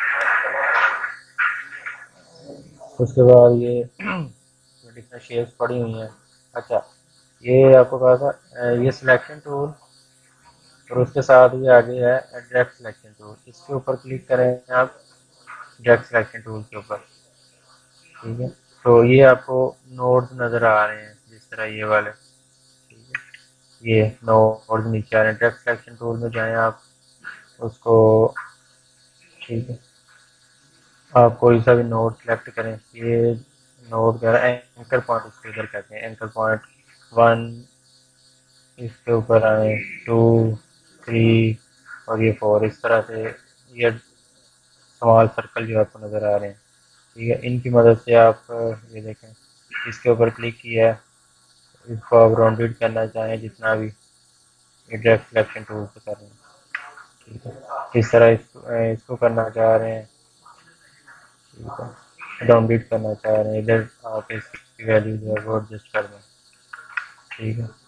उसके बाद ये डिफरेंट शेप्स पड़ी हुई हैं। अच्छा, ये आपको कहा था ये सिलेक्शन टूल, और उसके साथ ही आगे है डायरेक्ट सिलेक्शन टूल। इसके ऊपर क्लिक करें आप, डायरेक्ट सिलेक्शन टूल के ऊपर। ठीक है, तो ये आपको नोड्स नज़र आ रहे हैं जिस तरह ये वाले। ठीक है, ये नोड्स नीचे आ रहे हैं। डायरेक्ट सिलेक्शन टूल में जाएं आप उसको। ठीक है, आप कोई सा भी नोड सेलेक्ट करें। ये नोड कह रहा है एंकर पॉइंट, इसको इधर कहते हैं एंकर पॉइंट 1, इसके ऊपर आए 2 3 और ये 4। इस तरह से ये स्मॉल सर्कल जो आपको नज़र आ रहे हैं। ठीक है, इनकी मदद से आप ये देखें, इसके ऊपर क्लिक किया है, इसको आप राउंडेड करना चाहें जितना भी, ये डायरेक्ट सिलेक्शन टूल से कर रहे हैं। ठीक है, इस तरह इसको करना चाह रहे हैं। ठीक है, राउंडेड करना चाह रहे हैं, इधर आप इसकी वैल्यू जो है वो एडजस्ट कर दें। ठीक है,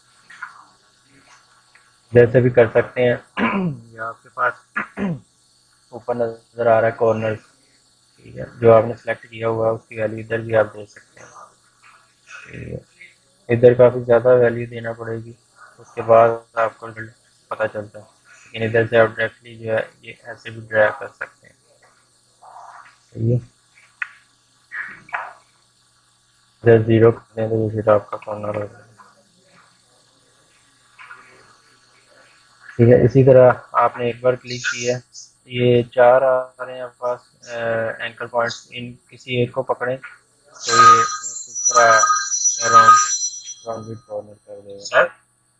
जैसे भी कर सकते हैं। ये आपके पास ऊपर नज़र आ रहा है कॉर्नर। ठीक है, जो आपने सेलेक्ट किया हुआ है उसकी वैल्यू इधर भी आप दे सकते हैं। ठीक है, इधर काफ़ी ज़्यादा वैल्यू देना पड़ेगी, उसके बाद आपको रिजल्ट पता चलता है। लेकिन इधर से आप डायरेक्टली जो है ये ऐसे भी ड्रैग कर सकते हैं। ठीक है, इधर 0 कर दें तो फिर आपका कॉर्नर हो जाएगा। ठीक है, इसी तरह आपने एक बार क्लिक किया, ये 4 आ रहे हैं आपके पास एंकर पॉइंट्स, इन किसी एक को पकड़ें तो ये दूसरा राउंड कॉर्नर कर देगा। सर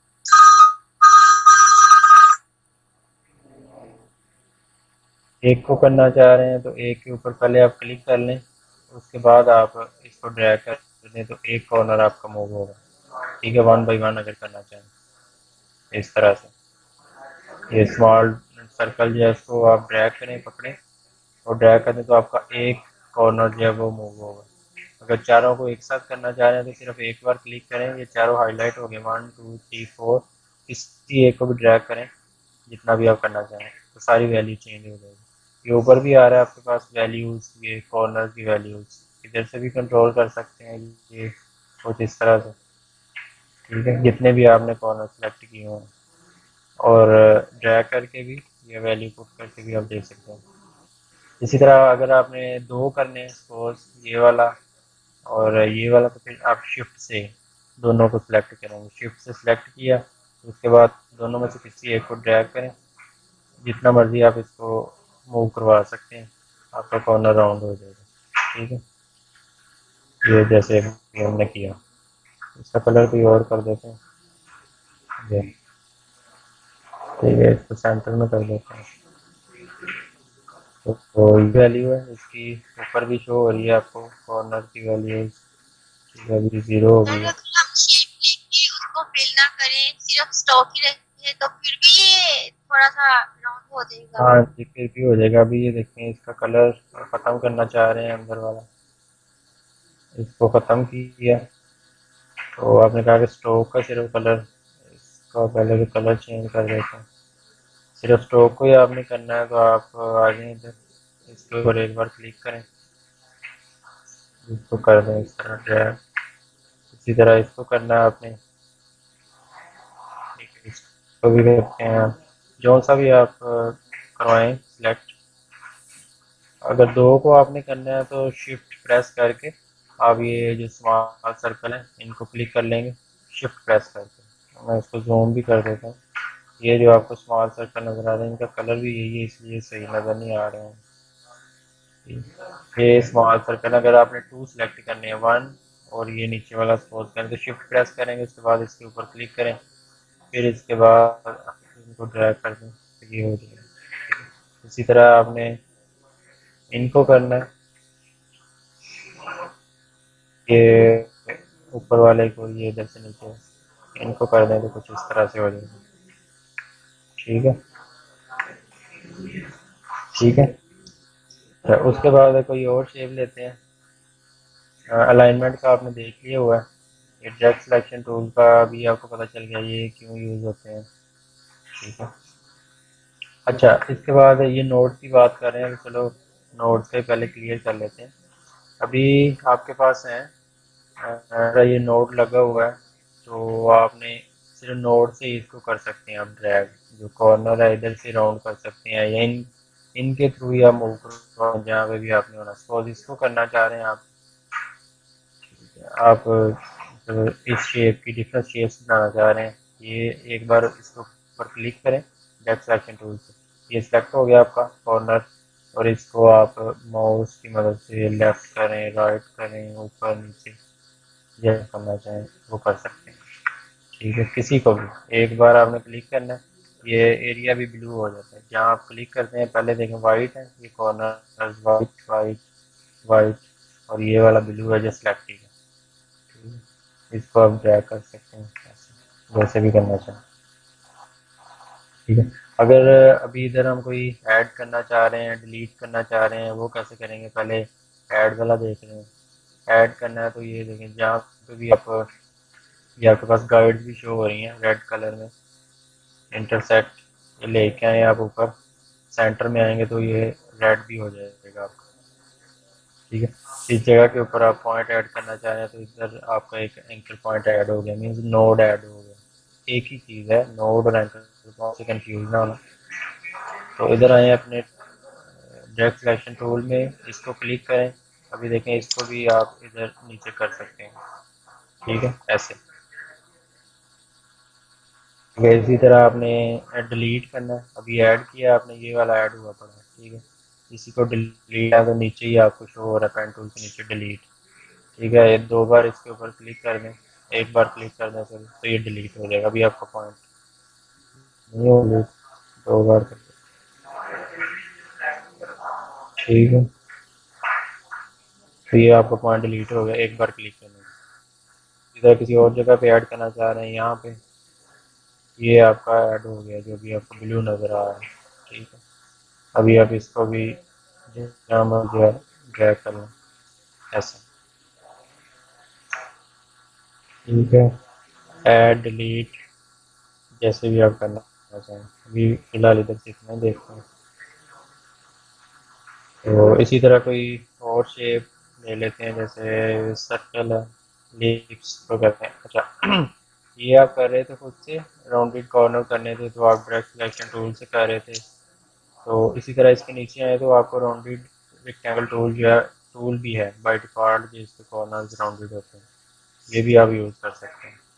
एक को करना चाह रहे हैं तो एक के ऊपर पहले आप क्लिक कर लें, उसके बाद आप इसको ड्रैग कर दें तो एक कॉर्नर आपका मूव होगा। ठीक है, 1 बाई 1 अगर करना चाहें इस तरह से। ये स्मॉल सर्कल जो है इसको आप ड्रैग करें, पकड़ें और ड्रैग करें तो आपका एक कॉर्नर जो है वो मूव होगा। अगर चारों को एक साथ करना चाह रहे हैं तो सिर्फ एक बार क्लिक करें, ये चारों हाईलाइट हो गए 1 2 3 4, किसी एक को भी ड्रैग करें जितना भी आप करना चाहें तो सारी वैल्यू चेंज हो जाएगी। ये ऊपर भी आ रहा है आपके पास वैल्यूज़, ये कॉर्नर की वैल्यूज़ इधर से भी कंट्रोल कर सकते हैं। ये कुछ इस तरह से। ठीक है, जितने भी आपने कॉर्नर सेलेक्ट किए हों, और ड्रैग करके भी ये वैल्यू पुट करके भी आप देख सकते हैं। इसी तरह अगर आपने 2 करने हैं सपोज, ये वाला और ये वाला, तो फिर आप शिफ्ट से दोनों को सिलेक्ट करेंगे। शिफ्ट से सिलेक्ट किया, उसके बाद दोनों में से किसी एक को ड्रैग करें, जितना मर्जी आप इसको मूव करवा सकते हैं, आपका कॉर्नर राउंड हो जाएगा। ठीक है, ये जैसे हमने किया, इसका कलर कोई और कर देते हैं। ये ठीक है, इसको सेंटर में कर देते हैं। तो ये वैल्यू है इसकी, ऊपर भी शो हो रही है आपको, कॉर्नर की वैल्यू अभी 0 हो गई सर है। अगर हम शेप लेके उसको फिल ना करें, सिर्फ स्टॉक ही रखे तो फिर भी ये थोड़ा सा राउंड हो जाएगा। हाँ जी, फिर भी हो जाएगा। अभी ये देखें, इसका कलर ख़त्म करना चाह रहे हैं अंदर वाला, इसको ख़त्म किया। तो आपने कहा कि स्ट्रोक का सिर्फ कलर, इसका पहले तो कलर चेंज कर देते हैं। सिर्फ स्ट्रोक को ही आपने करना है, तो आप आ जाएं इधर, इसके ऊपर एक बार क्लिक करें, इसको कर दें इस तरह ड्रैग। इसी तरह इसको करना है आपने, इसको भी करते हैं आप, जो सा भी आप करवाएं सिलेक्ट। अगर दो को आपने करना है तो शिफ्ट प्रेस करके आप ये जो स्मॉल सर्कल है इनको क्लिक कर लेंगे, शिफ्ट प्रेस करके। मैं इसको जूम भी कर देता हूँ। ये जो आपको स्मॉल सर्कल नज़र आ रहे हैं, इनका कलर भी यही है, इसलिए सही नज़र नहीं आ रहे हैं। ये स्मॉल सर्कल अगर आपने 2 सेलेक्ट करने हैं, 1 और ये नीचे वाला सपोज करें, तो शिफ्ट प्रेस करेंगे, उसके बाद इसके ऊपर क्लिक करें, फिर इसके बाद इनको ड्रैग कर दें तो ये हो जाएगा। इसी तरह आपने इनको करना है, ये ऊपर वाले को ये इधर से नीचे इनको कर दें तो कुछ इस तरह से हो जाएगा। ठीक है, ठीक है। तो उसके बाद कोई और शेप लेते हैं। अलाइनमेंट का आपने देख लिया हुआ है, ये डायरेक्ट सिलेक्शन टूल का भी आपको पता चल गया ये क्यों यूज़ होते हैं। ठीक है, अच्छा इसके बाद ये नोट्स की बात कर रहे हैं, तो चलो नोट्स से पहले क्लियर कर लेते हैं। अभी आपके पास है ये नोट लगा हुआ है, तो आपने सिर्फ नोट से ही इसको कर सकते हैं आप ड्रैग, जो कॉर्नर है इधर से राउंड कर सकते हैं, या इनके थ्रू ही आप मूव करो जहाँ पे भी आपने होना। सपोज इसको करना चाह रहे हैं आप तो इस शेप की डिफरेंट शेप्स बनाना चाह रहे हैं, ये एक बार इसको ऊपर क्लिक करें लेफ्ट सिलेक्शन टूल से, ये सिलेक्ट हो गया आपका कॉर्नर, और इसको आप माउस की मदद से लेफ्ट करें, राइट करें, ऊपर नीचे जैसा करना चाहें वो कर सकते हैं। ठीक है, किसी को भी एक बार आपने क्लिक करना है, ये एरिया भी ब्लू हो जाता है जहाँ आप क्लिक करते हैं। पहले देखें वाइट है, ये कॉर्नर वाइट वाइट वाइट, और ये वाला ब्लू है जो सिलेक्ट है। इसको आप ड्रैग कर सकते हैं ऐसे, वैसे भी करना चाहें। ठीक है, अगर अभी इधर हम कोई ऐड करना चाह रहे हैं, डिलीट करना चाह रहे हैं, वो कैसे करेंगे, पहले ऐड वाला देख रहे हैं। ऐड करना है तो ये देखें, जहाँ पे भी आप, ये आपके पास गाइड्स भी शो हो रही हैं रेड कलर में, इंटरसेक्ट ये लेके आए आप ऊपर, सेंटर में आएंगे तो ये रेड भी हो जाएगा आपका। ठीक है, इस जगह के ऊपर आप पॉइंट ऐड करना चाह रहे हैं, तो इधर आपका एक एंकर पॉइंट ऐड हो गया, मीन्स नोड ऐड हो गया। एक ही चीज़ है, नोड और एंकर पॉइंट से कंफ्यूज ना होना। तो इधर आए अपने डायरेक्ट सिलेक्शन टूल में, इसको क्लिक करें। अभी देखें, इसको भी आप इधर नीचे कर सकते हैं। ठीक है, ऐसे। ठीक है, इसी तरह आपने डिलीट करना है, अभी ऐड किया आपने, ये वाला ऐड हुआ पड़ा है। ठीक है, इसी को डिलीट है तो नीचे ही आपको शो हो रहा है पेन टूल के नीचे डिलीट। ठीक है, ये 2 बार इसके ऊपर क्लिक कर दें, एक बार क्लिक कर दें सर, तो ये डिलीट हो जाएगा। अभी आपका पॉइंट नहीं हो गया, 2 बार कर दें। ठीक है, तो ये आपका पॉइंट डिलीट हो गया एक बार क्लिक करने से। इधर किसी और जगह पे ऐड करना चाह रहे हैं, यहाँ पे ये आपका ऐड हो गया जो भी आपको ब्लू नज़र आ रहा है। ठीक है, अभी आप इसको भी जहाँ मर्जी ड्रैग कर लें ऐसे। ठीक है, ऐड डिलीट जैसे भी आप करना चाहें। अभी फिलहाल इधर से इतना ही देखते हैं। तो इसी तरह कोई और शेप ले लेते हैं, जैसे सर्कल है, लिप्स को करते हैं। अच्छा ये आप कर रहे थे खुद से, राउंडेड कॉर्नर करने थे तो आप डायरेक्ट सिलेक्शन टूल से कर रहे थे। तो इसी तरह इसके नीचे आए तो आपको राउंडेड रेक्टेंगल टूल जो है, टूल भी है बाय डिफॉल्ट, जिसके कॉर्नर्स राउंडेड होते हैं, ये भी आप यूज़ कर सकते हैं।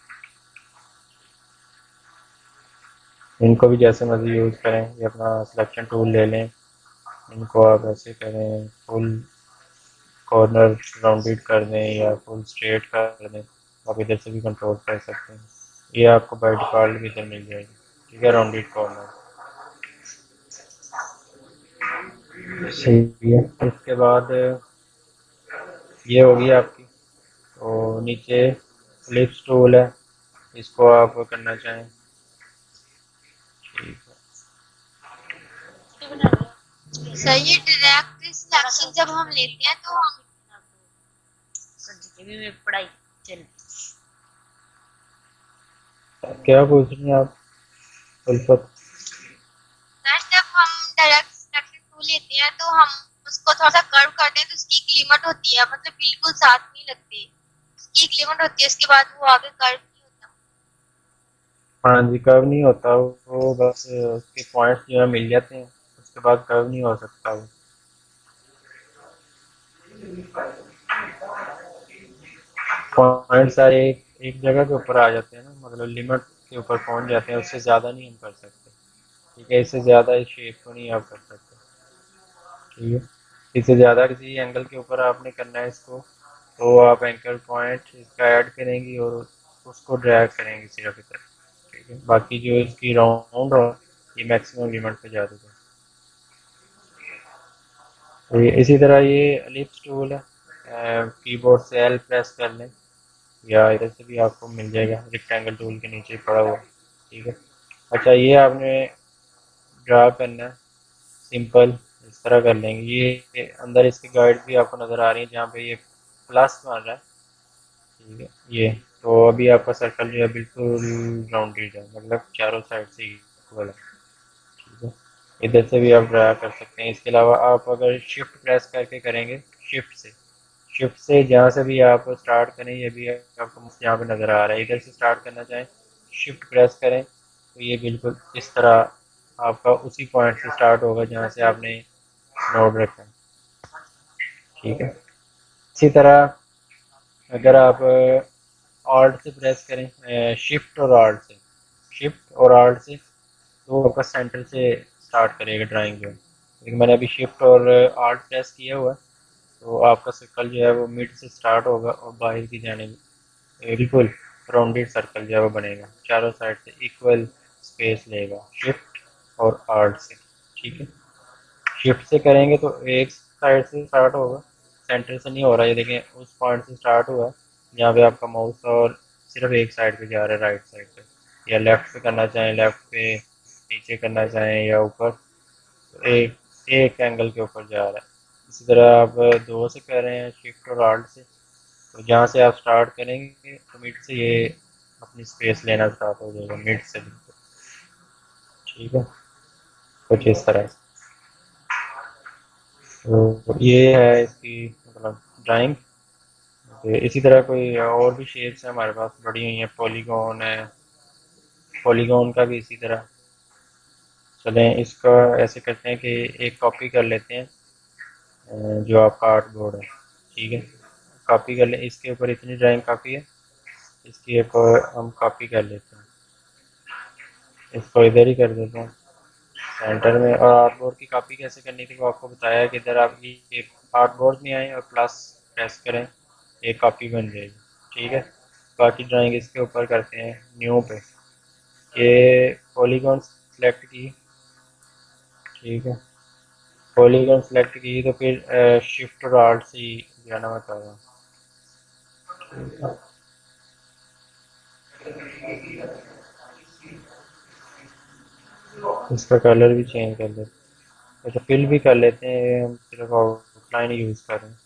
इनको भी जैसे मर्जी यूज़ करें, ये अपना सिलेक्शन टूल ले लें, इनको आप ऐसे करें, फुल कॉर्नर राउंडेड कर दें या फुल स्ट्रेट कर दें, आप इधर से भी कंट्रोल कर सकते हैं। ये आपको बाय डिफॉल्ट भी इधर मिल जाएगी। ठीक है, राउंडेड कॉर्नर। सही है। इसके बाद ये होगी आपकी, तो नीचे फ्लिप्स टूल है, इसको आप करना चाहें। ठीक सर ये डायरेक्ट सिलेक्शन जब हम लेते हैं तो हम पढ़ाई चल है। क्या पूछ रही हैं आप उल्फत? सर जब हम डायरेक्ट सिलेक्शन टूल लेते हैं तो हम उसको थोड़ा सा कर्व करते हैं तो उसकी एक लिमिट होती है, मतलब बिल्कुल साथ नहीं लगते, उसकी एक लिमिट होती है, उसके बाद वो आगे कर्व नहीं होता। हाँ जी, कर्व नहीं होता वो, बस उसके पॉइंट्स जो है मिल जाते हैं, उसके बाद कर्व नहीं हो सकता वो। पॉइंट सारे एक जगह के ऊपर आ जाते हैं ना, मतलब लिमिट के ऊपर पहुंच जाते हैं, उससे ज़्यादा नहीं हम कर सकते। ठीक है, इससे ज़्यादा इस शेप को नहीं आप कर सकते। ठीक है, इससे ज़्यादा किसी एंगल के ऊपर आपने करना है इसको, तो आप एंकर पॉइंट इसका ऐड करेंगी और उसको ड्रैग करेंगे सिर्फ इधर। ठीक है, बाकी जो इसकी राउंड हो ये मैक्सिमम लिमिट पे जा देगा। तो इसी तरह ये एलिप्स टूल है, कीबोर्ड से एल प्रेस कर लें या इधर से भी आपको मिल जाएगा, रेक्टेंगल टूल के नीचे पड़ा हुआ। ठीक है, अच्छा ये आपने ड्रा करना है सिंपल, इस तरह कर लेंगे। ये अंदर इसकी गाइड भी आपको नज़र आ रही है जहाँ पे ये प्लस बन रहा है। ठीक है, ये तो अभी आपका सर्कल जो है बिल्कुल राउंडेड है, मतलब चारों साइड से इक्वल है। ठीक है, इधर से भी आप ड्रा कर सकते हैं। इसके अलावा आप अगर शिफ्ट प्रेस करके करेंगे, शिफ्ट से जहाँ से भी आप स्टार्ट करें, ये भी आपको यहाँ पे नज़र आ रहा है, इधर से स्टार्ट करना चाहें शिफ्ट प्रेस करें तो ये बिल्कुल इस तरह आपका उसी पॉइंट से स्टार्ट होगा जहाँ से आपने नोड रखा है। ठीक है, इसी तरह अगर आप ऑल्ट से प्रेस करें, शिफ्ट और ऑल्ट से तो आपका सेंटर से स्टार्ट करेगा ड्राइंग जो है। लेकिन मैंने अभी शिफ्ट और ऑल्ट प्रेस किया हुआ है, तो आपका सर्कल जो है वो मिड से स्टार्ट होगा और बाहर की जानिब बिल्कुल राउंडेड सर्कल जो है वो बनेगा, चारों साइड से इक्वल स्पेस लेगा शिफ्ट और ऑल्ट से। ठीक है, शिफ्ट से करेंगे तो एक साइड से स्टार्ट होगा, सेंटर से नहीं हो रहा है, ये देखें उस पॉइंट से स्टार्ट हुआ है जहाँ पे आपका माउस और सिर्फ एक साइड पे जा रहा है, राइट साइड पे, या लेफ्ट पे करना चाहें लेफ्ट पे, नीचे करना चाहें या ऊपर, तो एक एक एंगल के ऊपर जा रहा है। इसी तरह आप दो से कर रहे हैं शिफ्ट और आल्ट से, तो जहाँ से आप स्टार्ट करेंगे तो मिड से ये अपनी स्पेस लेना स्टार्ट हो जाएगा मिड से बिल्कुल। ठीक है, कुछ इस तरह से। तो ये है इसकी मतलब ड्राइंग। तो इसी तरह कोई और भी शेप्स है हमारे पास बड़ी हुई हैं, पॉलीगॉन है, पॉलीगॉन का भी इसी तरह। चलें इसका ऐसे करते हैं कि एक कॉपी कर लेते हैं, जो आपका आर्ट बोर्ड है। ठीक है, कॉपी कर लें, इसके ऊपर इतनी ड्राइंग काफ़ी है, इसकी एक और हम कॉपी कर लेते हैं, इसको इधर ही कर देते हैं सेंटर में। और आर्ट बोर्ड की कॉपी कैसे करनी थी वो आपको बताया कि इधर आप ये आर्ट बोर्ड में आएँ और प्लस प्रेस करें, एक कॉपी बन जाएगी। ठीक है, बाकी ड्राइंग इसके ऊपर करते हैं न्यू पे, ये पॉलीगॉन सेलेक्ट की। ठीक है, पॉलीगॉन सेलेक्ट की तो फिर शिफ्ट और आल्ट से ही जाना बताया। इसका कलर भी चेंज कर लेते हैं, अच्छा फिल भी कर लेते हैं, हम सिर्फ आउटलाइन यूज़ कर रहे हैं।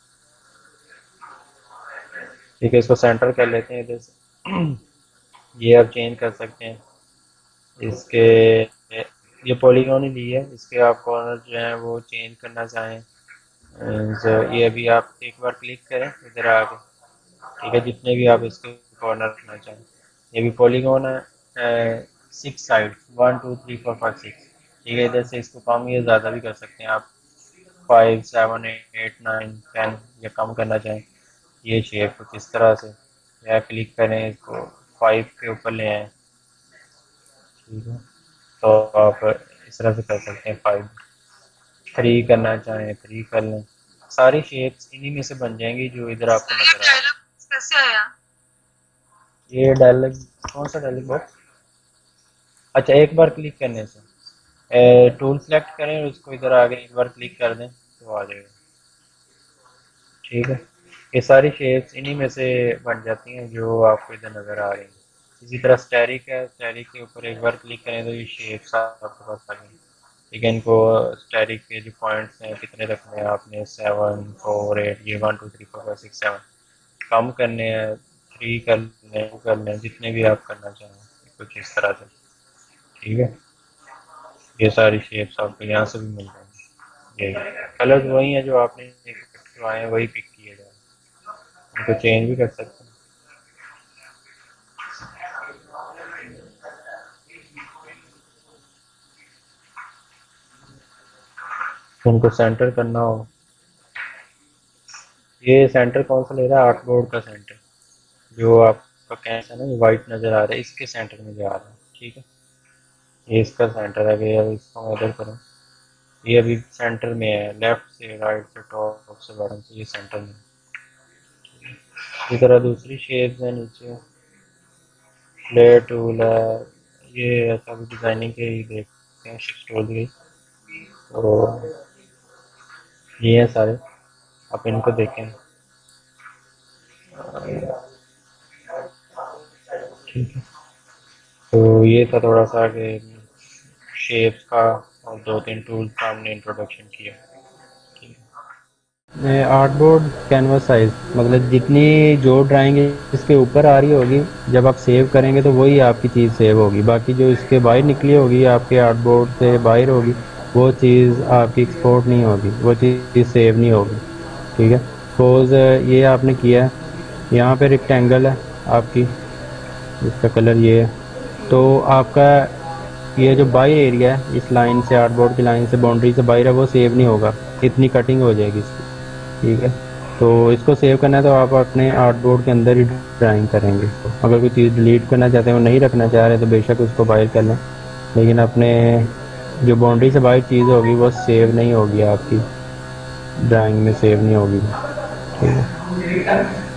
ठीक है, इसको सेंटर कर लेते हैं इधर से। ये आप चेंज कर सकते हैं इसके, ये पॉलीगॉन ही ली है, इसके आप कॉर्नर जो हैं वो चेंज करना चाहें, तो ये अभी आप एक बार क्लिक करें इधर आके। ठीक है, जितने भी आप इसके कॉर्नर रखना चाहें, ये भी पॉलीगॉन है, 6 साइड 1 2 3 4 5 6। ठीक है, इधर से इसको कम या ज़्यादा भी कर सकते हैं आप, 5 7 8 9 10 या कम करना चाहें। ये शेप कुछ इस तरह से, या क्लिक करें इसको 5 के ऊपर ले आएँ। ठीक है, तो आप इस तरह से कर सकते हैं, 5 3 करना चाहें 3 कर लें, सारी शेप्स इन्हीं में से बन जाएंगी जो इधर आपको नजर आ रही है। कैसे आया? ये डायलॉग, कौन सा डायलॉग बॉक्स? अच्छा, एक बार क्लिक करने से टूल सेलेक्ट करें और उसको इधर आगे एक बार क्लिक कर दें तो आ जाएगा। ठीक है, ये सारी शेप्स इन्हीं में से बन जाती हैं जो आपको इधर नज़र आ रही हैं। इसी तरह स्टैरिक है, स्टैरिक के ऊपर एक बार क्लिक करें तो ये शेप्स आपके पास आ गई। ठीक है, इनको स्टैरिक के जो पॉइंट्स हैं कितने रखने हैं आपने, 7 4 8, ये 1 2 3 4 5 6 7 कम करने हैं, 3 करने हैं, 2 करने हैं, जितने भी आप करना चाहें कुछ इस तरह से। ठीक है, ये सारी शेप्स आपको यहाँ से भी मिल जाएंगी। ये कलर्स वही हैं जो आपने करवाए हैं, वही पिक किए जाए, उनको चेंज भी कर सकते हैं। उनको सेंटर करना हो, ये सेंटर कौन सा ले रहा है, आर्टबोर्ड का सेंटर, जो आपका कैंस है ना, ये वाइट नज़र आ रहा है, इसके सेंटर में जा रहा है। ठीक है, ये इसका सेंटर है। अगर इसको मैं इधर करूँ, ये अभी सेंटर में है, लेफ्ट से राइट से टॉप से बॉटम से, ये सेंटर में है। इसी तरह दूसरी शेप्स है, नीचे फ्लेयर टूल है, ये ऐसा भी डिज़ाइनिंग के ही देखते हैं, शिफ्ट टूल की। तो ये हैं सारे, आप इनको देखें। ठीक है, तो ये था थोड़ा सा कि शेप्स का और 2-3 टूल्स का हमने इंट्रोडक्शन किया। आर्टबोर्ड कैनवस साइज मतलब जितनी जो ड्राइंग इसके ऊपर आ रही होगी, जब आप सेव करेंगे तो वही आपकी चीज़ सेव होगी। बाकी जो इसके बाहर निकली होगी, आपके आर्टबोर्ड से बाहर होगी, वो चीज़ आपकी एक्सपोर्ट नहीं होगी, वो चीज़ सेव नहीं होगी। ठीक है, सपोज ये आपने किया है, यहाँ पे रेक्टेंगल है आपकी, इसका कलर ये है, तो आपका ये जो बाहर एरिया है, इस लाइन से, आर्टबोर्ड की लाइन से, बाउंड्री से बाहर है, वो सेव नहीं होगा, इतनी कटिंग हो जाएगी इसकी। ठीक है, तो इसको सेव करना है तो आप अपने आर्टबोर्ड के अंदर ही ड्राइंग करेंगे। तो अगर कोई चीज़ डिलीट करना चाहते हैं, वो नहीं रखना चाह रहे, तो बेशक उसको बाहर कर लें, लेकिन अपने जो बाउंड्री से बाहर चीज़ होगी वो सेव नहीं होगी, आपकी ड्राइंग में सेव नहीं होगी। ठीक है।